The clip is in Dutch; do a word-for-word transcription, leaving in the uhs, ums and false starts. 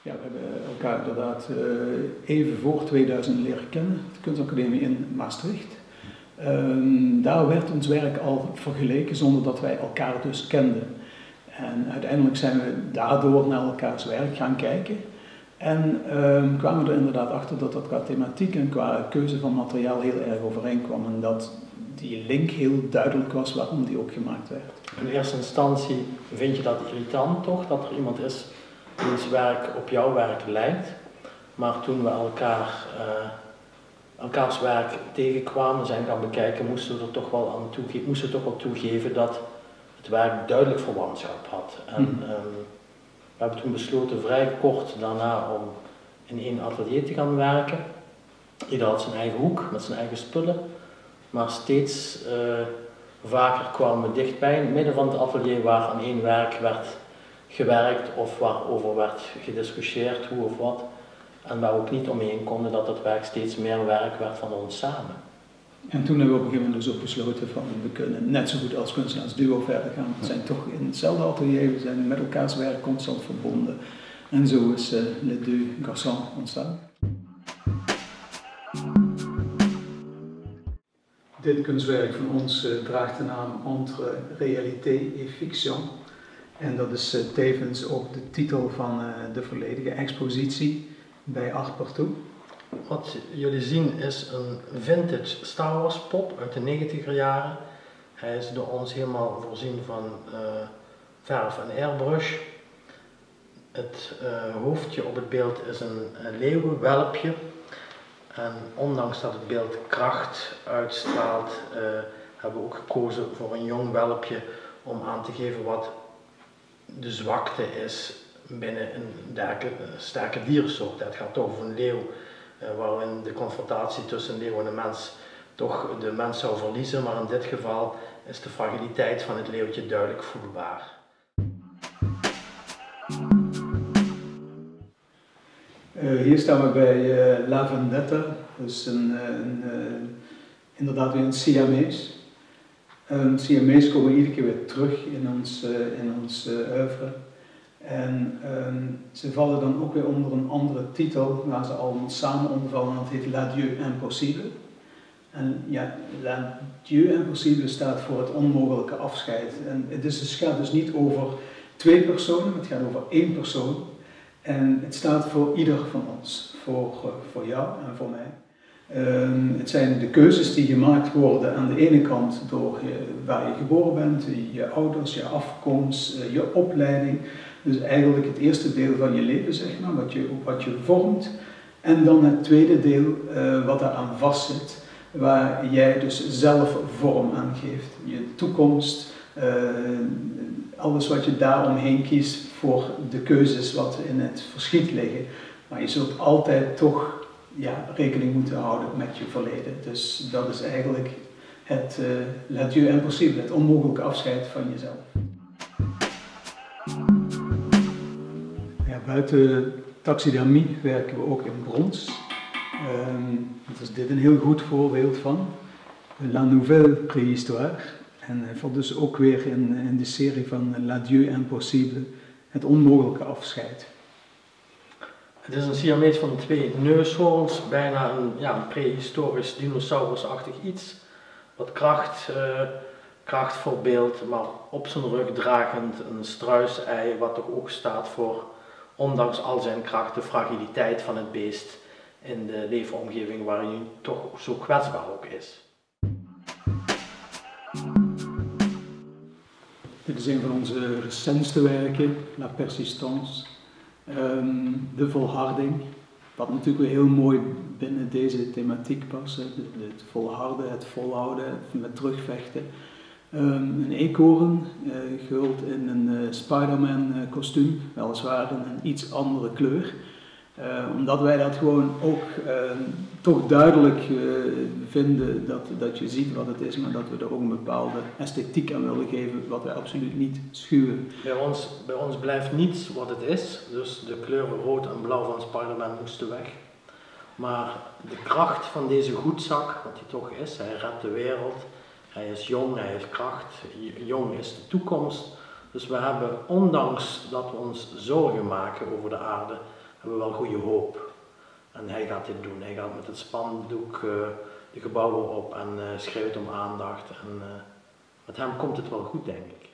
Ja, we hebben elkaar inderdaad uh, even voor tweeduizend leren kennen, de Kunstacademie in Maastricht. Um, daar werd ons werk al vergeleken zonder dat wij elkaar dus kenden. En uiteindelijk zijn we daardoor naar elkaars werk gaan kijken. En um, kwamen we er inderdaad achter dat dat qua thematiek en qua keuze van materiaal heel erg overeenkwam. En dat die link heel duidelijk was waarom die ook gemaakt werd. In eerste instantie vind je dat irritant toch, dat er iemand is wiens werk op jouw werk lijkt. Maar toen we elkaar, uh, elkaars werk tegenkwamen, zijn gaan bekijken, moesten we er toch wel aan toegeven, moesten we toch wel toegeven dat het werk duidelijk verwantschap had. En, mm. um, we hebben toen besloten vrij kort daarna om in één atelier te gaan werken. Ieder had zijn eigen hoek met zijn eigen spullen, maar steeds uh, vaker kwamen we dichtbij in het midden van het atelier waar aan één werk werd gewerkt of waarover werd gediscussieerd, hoe of wat. En waar we ook niet omheen konden dat het werk steeds meer werk werd van ons samen. En toen hebben we op een gegeven moment dus ook besloten van we kunnen net zo goed als kunstenaars duo verder gaan. We zijn toch in hetzelfde atelier, we zijn met elkaars werk constant verbonden. En zo is uh, Les Deux Garçons ontstaan. Dit kunstwerk van ons uh, draagt de naam Entre réalité et fiction. En dat is uh, tevens ook de titel van uh, de volledige expositie bij Art Partout. Wat jullie zien is een vintage Star Wars pop uit de negentiger jaren. Hij is door ons helemaal voorzien van uh, verf en airbrush. Het uh, hoofdje op het beeld is een, een leeuwenwelpje. En ondanks dat het beeld kracht uitstraalt, uh, hebben we ook gekozen voor een jong welpje om aan te geven wat de zwakte is binnen een dergelijke sterke diersoort. Het gaat over een leeuw uh, waarin de confrontatie tussen een leeuw en een mens toch de mens zou verliezen, maar in dit geval is de fragiliteit van het leeuwtje duidelijk voelbaar. Uh, hier staan we bij uh, La Vendetta, dus een, een, uh, inderdaad weer een Siamees. Um, Siamees komen iedere keer weer terug in ons, uh, in ons uh, oeuvre. En um, ze vallen dan ook weer onder een andere titel, waar ze allemaal samen onder vallen, dat heet L'Adieu Impossible. En ja, L'Adieu Impossible staat voor het onmogelijke afscheid. En het, is, het gaat dus niet over twee personen, het gaat over één persoon. En het staat voor ieder van ons, voor, voor jou en voor mij. Um, het zijn de keuzes die gemaakt worden aan de ene kant door je, waar je geboren bent, je ouders, je afkomst, je opleiding. Dus eigenlijk het eerste deel van je leven, zeg maar, wat je, wat je vormt. En dan het tweede deel uh, wat eraan vastzit, waar jij dus zelf vorm aan geeft. Je toekomst, uh, alles wat je daaromheen kiest voor de keuzes wat in het verschiet liggen. Maar je zult altijd toch ja, rekening moeten houden met je verleden. Dus dat is eigenlijk het uh, L'Adieu Impossible, het onmogelijke afscheid van jezelf. Ja, buiten taxidermie werken we ook in brons. Um, dat is dit een heel goed voorbeeld van. La Nouvelle Préhistoire. En hij valt dus ook weer in, in de serie van L'Adieu Impossible, het onmogelijke afscheid. Het is een Siamees van twee neushoorns, bijna een, ja, een prehistorisch dinosaurusachtig iets. Wat kracht, uh, kracht verbeeldt, maar op zijn rug dragend een struisei, wat toch ook staat voor, ondanks al zijn kracht, de fragiliteit van het beest in de leefomgeving waar hij toch zo kwetsbaar ook is. Dit is een van onze recentste werken, La Persistance, um, de volharding, wat natuurlijk weer heel mooi binnen deze thematiek past, het volharden, het volhouden, het met terugvechten. Um, een eekhoorn, uh, gehuld in een uh, Spider-Man uh, kostuum, weliswaar in een iets andere kleur. Uh, omdat wij dat gewoon ook uh, toch duidelijk uh, vinden dat, dat je ziet wat het is, maar dat we er ook een bepaalde esthetiek aan willen geven, wat wij absoluut niet schuwen. Bij ons, bij ons blijft niets wat het is, dus de kleuren rood en blauw van Spider-Man moesten weg. Maar de kracht van deze goedzak, wat hij toch is, hij redt de wereld, hij is jong, hij heeft kracht, jong is de toekomst. Dus we hebben, ondanks dat we ons zorgen maken over de aarde, hebben we wel goede hoop. En hij gaat dit doen. Hij gaat met het spandoek uh, de gebouwen op en uh, schreeuwt om aandacht. En uh, met hem komt het wel goed, denk ik.